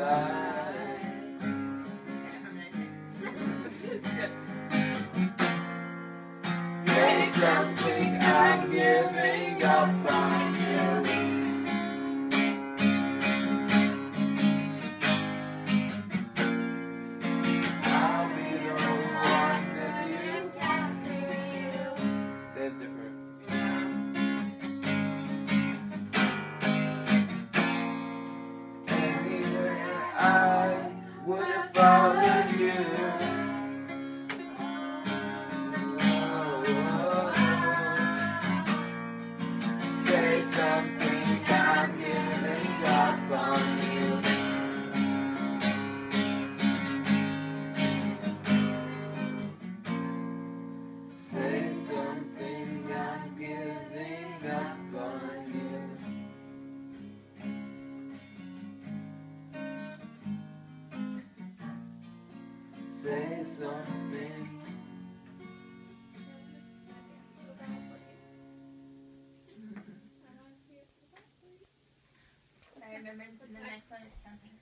goodbye. Say something, I'm giving up on you. I'll be the one if you can't see you. They're different. Anywhere I would have followed you. Say something, I'm giving up on you. Say something, I'm giving up on you. Say something. I remember the next one is counting.